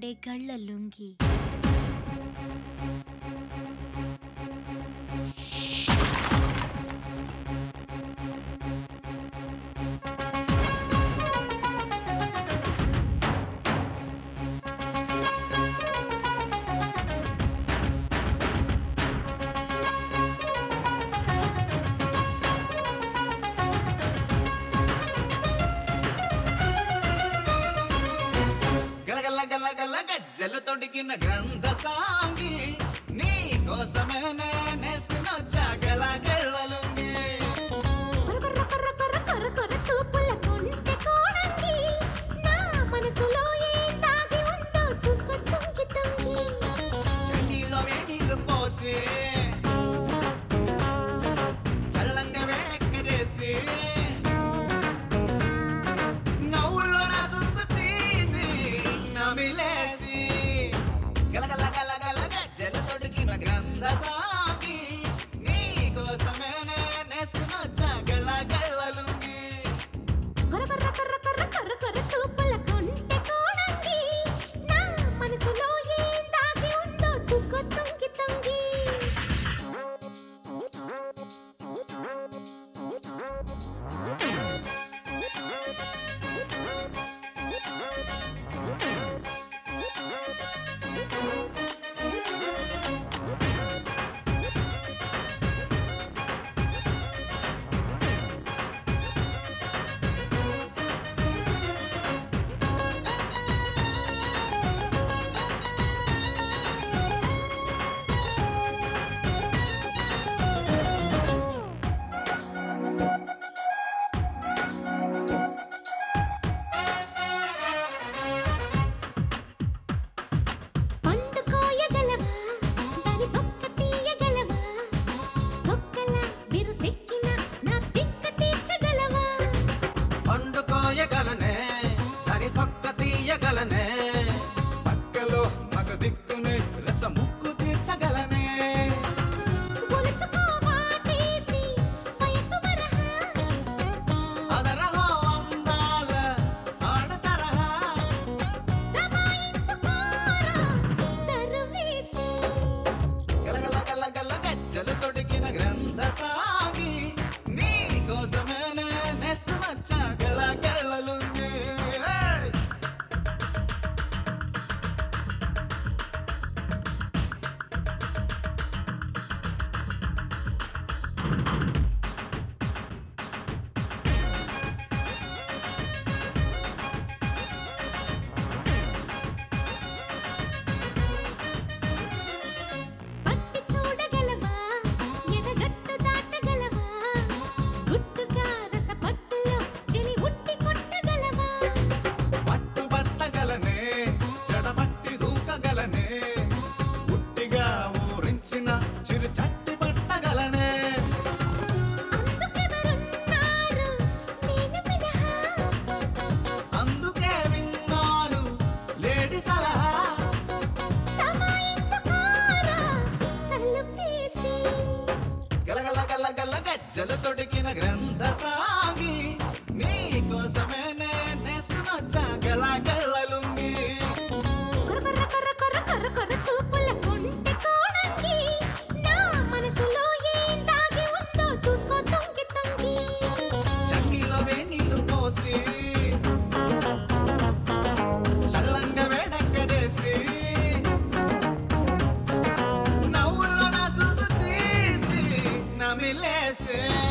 ఉండే కళ్ళ లుంగి గజ్జలు తొడిగిన గ్రంథ సాంగి నీ కోసమే నేనేసుకొచ్చా గళగళ్ళలుంగి కొర్ర కొర్ర కొర్ర కొర్ర కొర్ర చూపుల కొంటె కోడంగి నా మనసులో ఏం దాగి ఉందో చూసుకో తుంగి తుంగి చన్నీలో వేడిలు పోసి చల్లంగా వేడెక్కజేసి నవ్వుల్లో నా సుక్కు తీసి నమిలేసి గలగల గలగల గజ్జలు తొడిగిన గ్రంథ సాగి నీ కోసమే నేనేసుకొచ్చా గళగళ్ళలుంగి కొర్ర కొర్ర కొర్ర కొర్ర కొర్ర కొర్ర చూపుల కొంటె కోడంగి నా మనసులో ఏం దాగి ఉందో చూసుకో తుంగి తుంగి పండుకోయగలనే దాని తొక్క తీయగలనే పక్కలో మగ దిక్కునే రసముక్కు తీర్చగలనే అదరహో అందాల ఆడతరహా గలగల గలగల గజ్జలు తొడిగిన గ్రంథ సాగి నీ కోసమే నేనేసుకొచ్చా గళగళ్ళలుంగి పట్టి చూడగలవా ఎదగట్టు దాటగలవా గుట్టుగా రస పట్టులో చెలి ఉట్టి కొట్టగలవా పట్టుబట్టగలనే జడబట్టి దూకగలనే ఉట్టిగా ఊరించిన చిరు చట్టి పట్టగలనే అందుకెవరున్నారు నేను మినహా అందుకే విన్నాను లేడి సలహా తమాయించుకోరా తలుపేసి గలగల గలగల గజ్జలు తొడిగిన గ్రంథ సాగి నీ కోసమే నేనేసుకొచ్చా గళగళ్ళలుంగి కొర్ర కొర్ర కొర్ర కొర్ర కొర్ర కొర్ర చూపుల కొంటె కోడంగి నా మనసులో ఏం దాగి ఉందో చూసుకో తుంగి తుంగి చన్నీలో వేణీలు పోసి చల్లంగా వేడెక్కజేసి నవ్వుల్లో నా సుక్కు తీసి నమిలేసే